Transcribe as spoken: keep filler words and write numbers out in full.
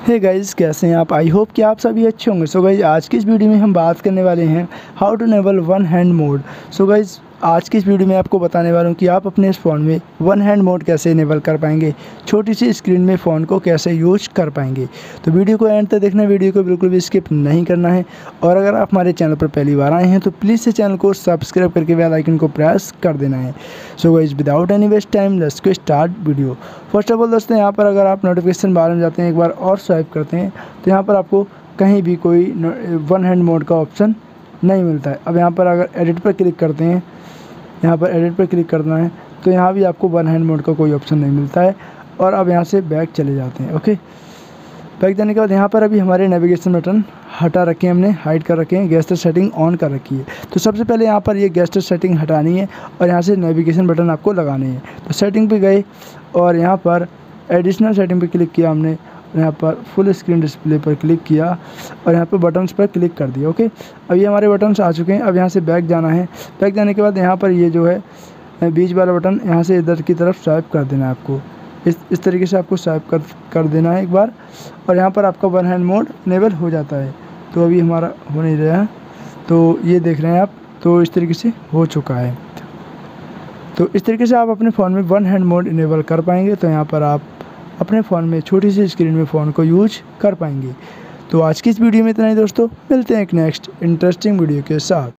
Hey guys, कैसे हैं आप? आई होप कि आप सभी अच्छे होंगे। सो गाइस, आज की इस वीडियो में हम बात करने वाले हैं how to enable one hand mode. So guys, आज की इस वीडियो में आपको बताने वाला हूं कि आप अपने इस फ़ोन में वन हैंड मोड कैसे इनेबल कर पाएंगे, छोटी सी स्क्रीन में फ़ोन को कैसे यूज कर पाएंगे। तो वीडियो को एंड तक देखना, वीडियो को बिल्कुल भी स्किप नहीं करना है। और अगर आप हमारे चैनल पर पहली बार आए हैं तो प्लीज़ से चैनल को सब्सक्राइब करके बेल आइकन को प्रेस कर देना है। So guys, without any waste time let's go start video. First of all दोस्तों, यहाँ पर अगर आप नोटिफिकेशन बार में जाते हैं, एक बार और स्वाइप करते हैं तो यहाँ पर आपको कहीं भी कोई वन हैंड मोड का ऑप्शन नहीं मिलता है। अब यहाँ पर अगर एडिट पर क्लिक करते हैं, यहाँ पर एडिट पर क्लिक करना है तो यहाँ भी आपको वन हैंड मोड का कोई ऑप्शन नहीं मिलता है। और अब यहाँ से बैक चले जाते हैं। ओके, बैक जाने के बाद यहाँ पर अभी हमारे नेविगेशन बटन हटा रखे हैं, हमने हाइड कर रखे हैं, गेस्टर सेटिंग ऑन कर रखी है। तो सबसे पहले यहाँ पर ये गेस्टर सेटिंग हटानी है और यहाँ से नेविगेशन बटन आपको लगाने हैं। तो सेटिंग पे गए और यहाँ पर एडिशनल सेटिंग पे क्लिक किया हमने, यहाँ पर फुल स्क्रीन डिस्प्ले पर क्लिक किया और यहाँ पर बटन्स पर क्लिक कर दिया। ओके, अब ये हमारे बटन्स आ चुके हैं। अब यहाँ से बैक जाना है। बैक जाने के बाद यहाँ पर ये जो है बीच वाला बटन, यहाँ से इधर की तरफ स्वाइप कर देना है आपको। इस इस तरीके से आपको स्वाइप कर कर देना है एक बार, और यहाँ पर आपका वन हैंड मोड इनेबल हो जाता है। तो अभी हमारा हो नहीं रहा है, तो ये देख रहे हैं आप, तो इस तरीके से हो चुका है। तो इस तरीके से आप अपने फ़ोन में वन हैंड मोड इनेबल कर पाएंगे। तो यहाँ पर आप अपने फ़ोन में छोटी सी स्क्रीन में फ़ोन को यूज कर पाएंगे। तो आज की इस वीडियो में इतना ही दोस्तों, मिलते हैं एक नेक्स्ट इंटरेस्टिंग वीडियो के साथ।